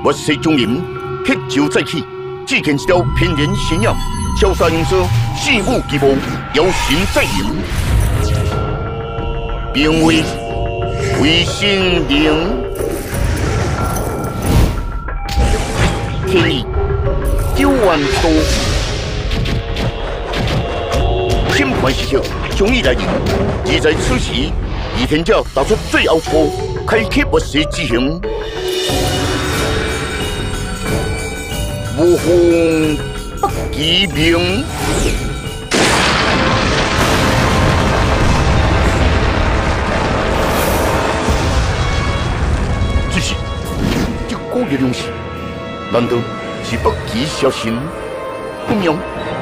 末世中人血酒再起，只见一条翩然身影，潇洒英姿，四目极目，妖神在迎，名为回心灵。天意9万多，审判时刻终于来临，而在此时，倚天者打出最后一步，开启末世之行。无风不其名，只是这股力量是，难道是北极小神？不妙，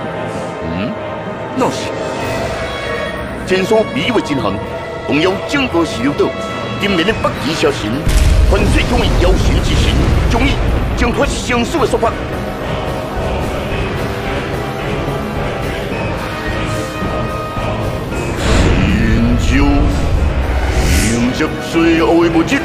那是前所未有的震撼，动摇整个石榴岛。顶面的北极小神，反水中的妖神之神，终于挣脱生死的束缚。饮酒，迎接最后的末日。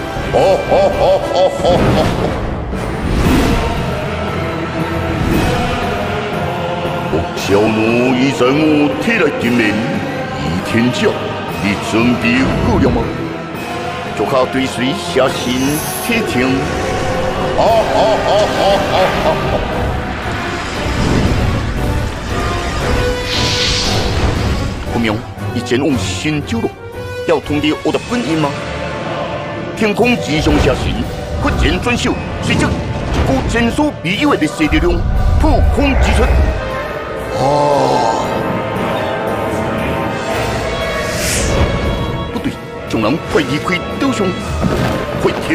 小奴已在我体内顶面，倚天者，你准备好了吗？脚下对水下心铁听，不妙，你前往新九龙，要通知我的本营吗？天空之上下神，忽然转手，随即一股前所未有的灭世力量破空而出。不对，众人快离开岛上，快跳！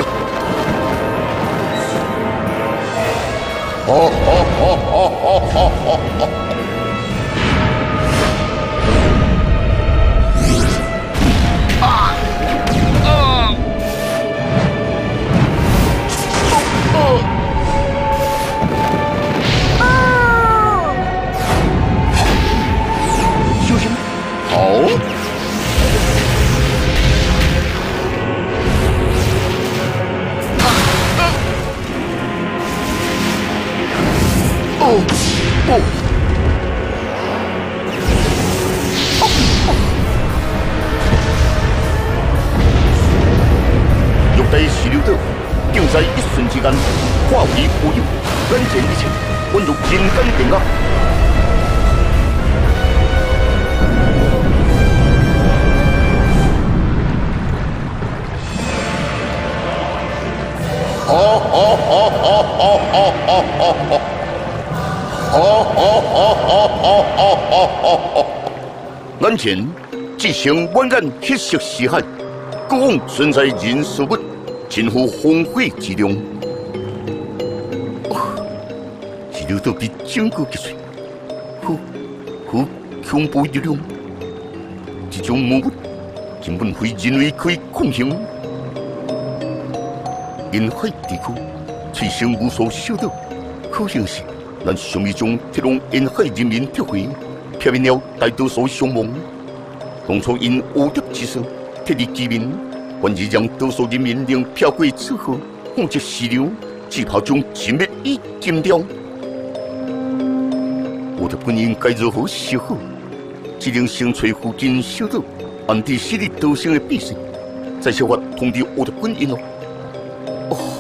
小心！好。玉带石榴岛，竟在一瞬之间化为乌有，眼前一切宛如人间电压。眼前一声蜿蜒血色死海，过往存在人事物，近乎烽火之量。石榴岛比整个积水，好恐怖力量，这种魔物根本非人类可以抗衡。沿海地区催生无数小岛，可能是咱上面中铁笼沿海人民撤回，避免了大多数伤亡。当初因乌德之手，铁力机民，愿意让多数人民能飘过此河，放弃石榴，只怕将尽灭以禁掉。我的本应该如何是好？只能先找附近小岛，暗地势力斗争的必胜，再设法通知我的本应哦。